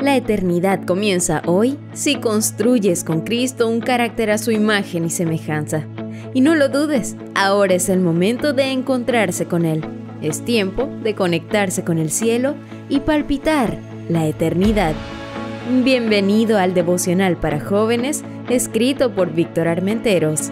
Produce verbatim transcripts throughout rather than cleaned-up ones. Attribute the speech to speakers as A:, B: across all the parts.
A: La eternidad comienza hoy si construyes con Cristo un carácter a su imagen y semejanza. Y no lo dudes, ahora es el momento de encontrarse con Él. Es tiempo de conectarse con el cielo y palpitar la eternidad. Bienvenido al devocional para jóvenes, escrito por Víctor Armenteros.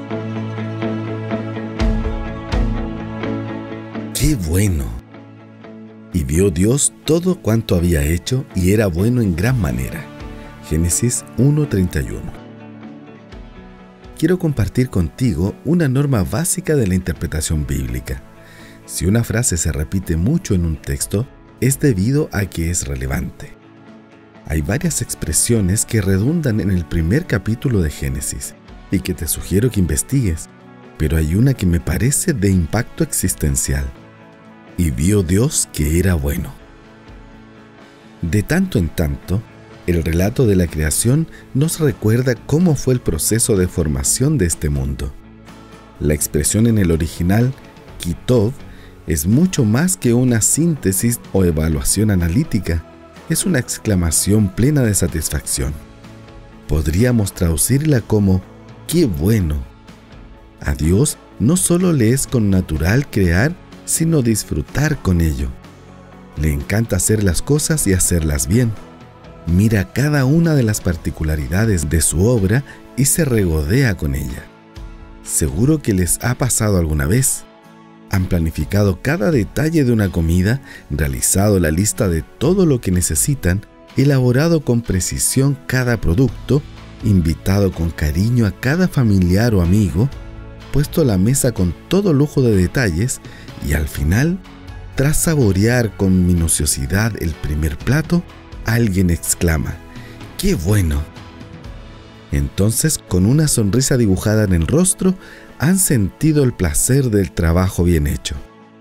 B: ¡Qué bueno! Y vio Dios todo cuanto había hecho, y era bueno en gran manera. Génesis uno treinta y uno. Quiero compartir contigo una norma básica de la interpretación bíblica. Si una frase se repite mucho en un texto, es debido a que es relevante. Hay varias expresiones que redundan en el primer capítulo de Génesis y que te sugiero que investigues, pero hay una que me parece de impacto existencial. Y vio Dios que era bueno. De tanto en tanto, el relato de la creación nos recuerda cómo fue el proceso de formación de este mundo. La expresión en el original, kitov, es mucho más que una síntesis o evaluación analítica. Es una exclamación plena de satisfacción. Podríamos traducirla como ¡qué bueno! A Dios no solo le es connatural crear, sino disfrutar con ello. Le encanta hacer las cosas y hacerlas bien. Mira cada una de las particularidades de su obra y se regodea con ella. Seguro que les ha pasado alguna vez. Han planificado cada detalle de una comida, realizado la lista de todo lo que necesitan, elaborado con precisión cada producto, invitado con cariño a cada familiar o amigo, puesto la mesa con todo lujo de detalles y al final, tras saborear con minuciosidad el primer plato, alguien exclama, ¡qué bueno! Entonces, con una sonrisa dibujada en el rostro, han sentido el placer del trabajo bien hecho.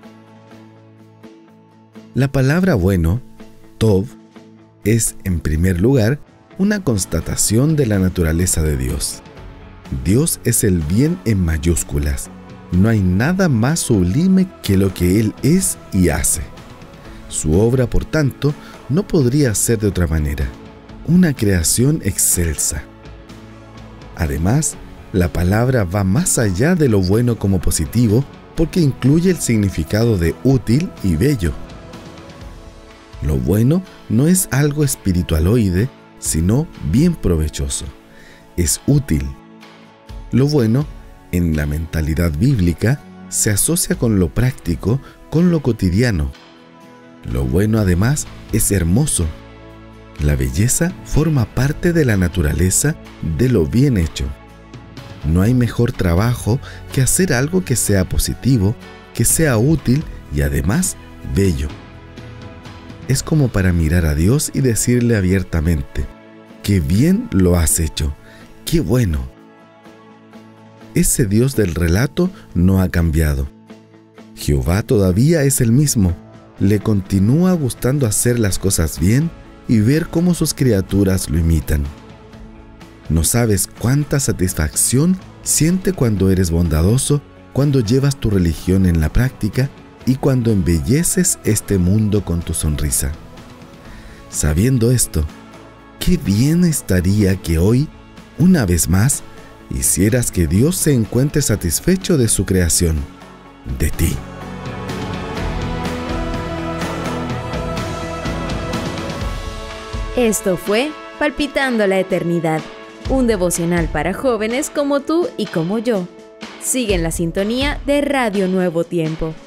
B: La palabra bueno, tov, es, en primer lugar, una constatación de la naturaleza de Dios. Dios es el bien en mayúsculas. No hay nada más sublime que lo que Él es y hace. Su obra, por tanto, no podría ser de otra manera. Una creación excelsa. Además, la palabra va más allá de lo bueno como positivo porque incluye el significado de útil y bello. Lo bueno no es algo espiritualoide, sino bien provechoso. Es útil. Lo bueno, en la mentalidad bíblica, se asocia con lo práctico, con lo cotidiano. Lo bueno, además, es hermoso. La belleza forma parte de la naturaleza de lo bien hecho. No hay mejor trabajo que hacer algo que sea positivo, que sea útil y además bello. Es como para mirar a Dios y decirle abiertamente, ¡qué bien lo has hecho! ¡Qué bueno! Ese Dios del relato no ha cambiado. Jehová todavía es el mismo. Le continúa gustando hacer las cosas bien y ver cómo sus criaturas lo imitan. No sabes cuánta satisfacción siente cuando eres bondadoso, cuando llevas tu religión en la práctica y cuando embelleces este mundo con tu sonrisa. Sabiendo esto, qué bien estaría que hoy, una vez más, hicieras que Dios se encuentre satisfecho de su creación, de ti.
A: Esto fue Palpitando la Eternidad, un devocional para jóvenes como tú y como yo. Sigue en la sintonía de Radio Nuevo Tiempo.